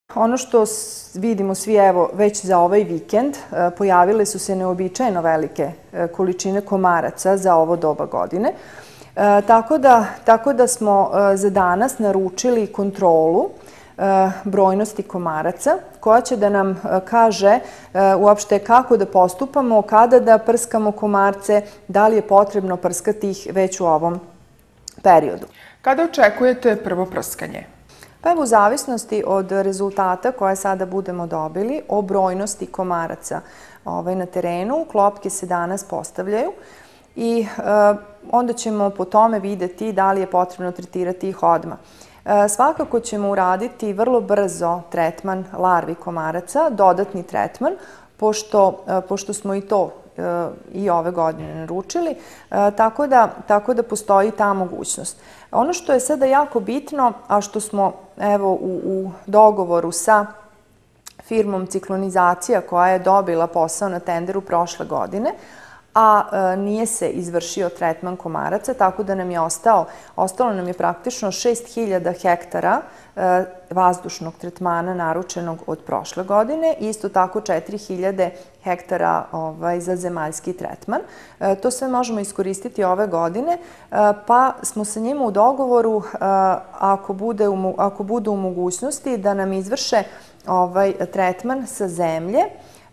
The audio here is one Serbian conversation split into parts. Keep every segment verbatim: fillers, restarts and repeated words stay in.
Ono što vidimo svi, evo, već za ovaj vikend, pojavile su se neobičajno velike količine komaraca za ovo doba godine. Tako da, tako da smo za danas naručili kontrolu brojnosti komaraca, koja će da nam kaže uopšte kako da postupamo, kada da prskamo komarce, da li je potrebno prskati ih već u ovom periodu. Kada očekujete prvo prskanje? Pa evo, u zavisnosti od rezultata koje sada budemo dobili o brojnosti komaraca na terenu, klopke se danas postavljaju i onda ćemo po tome videti da li je potrebno tretirati ih odmah. Svakako ćemo uraditi vrlo brzo tretman larvi komaraca, dodatni tretman, pošto, pošto smo i to i ove godine naručili, tako da, tako da postoji ta mogućnost. Ono što je sada jako bitno, a što smo evo u, u dogovoru sa firmom Ciklonizacija koja je dobila posao na tenderu prošle godine, a nije se izvršio tretman komaraca, tako da nam je ostao, ostalo nam je praktično šest hiljada hektara vazdušnog tretmana naručenog od prošle godine i isto tako četiri hiljade hektara za zemaljski tretman. To sve možemo iskoristiti ove godine, pa smo sa njima u dogovoru, ako, bude, ako budu u mogućnosti, da nam izvrše ovaj tretman sa zemlje,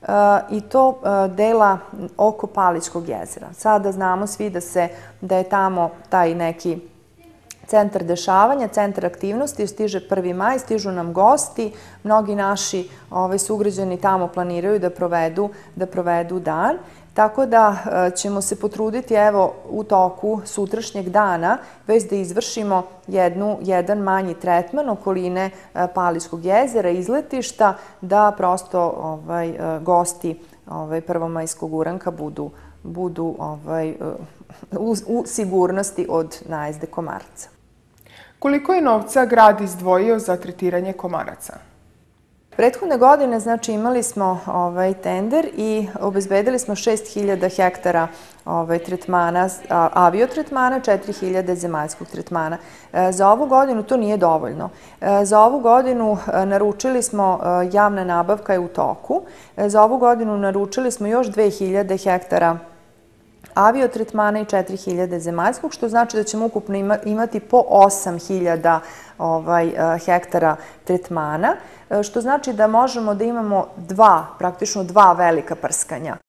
i to dela oko Palićkog jezera. Sada znamo svi da, se, da je tamo taj neki centar dešavanja, centar aktivnosti, stiže prvi maj, stižu nam gosti, mnogi naši ovaj, sugrađani tamo planiraju da provedu, da provedu dan. Tako da ćemo se potruditi evo u toku sutrašnjeg dana već da izvršimo jednu, jedan manji tretman okoline Palićkog jezera, izletišta, da prosto ovaj, gosti ovaj, prvomajskog uranka budu, budu ovaj, u, u sigurnosti od najezde komaraca. Koliko je novca grad izdvojio za tretiranje komaraca? Prethodne godine, znači, imali smo ovaj tender i obezbedili smo šest hiljada hektara ovaj, tretmana, aviotretmana, četiri hiljade zemaljskog tretmana. Za ovu godinu to nije dovoljno. Za ovu godinu naručili smo, javna nabavka je u toku, za ovu godinu naručili smo još dve hiljade hektara aviotretmana i četiri hiljade zemaljskog, što znači da ćemo ukupno imati po osam hiljada ovaj, hektara tretmana, što znači da možemo da imamo dva, praktično dva velika prskanja.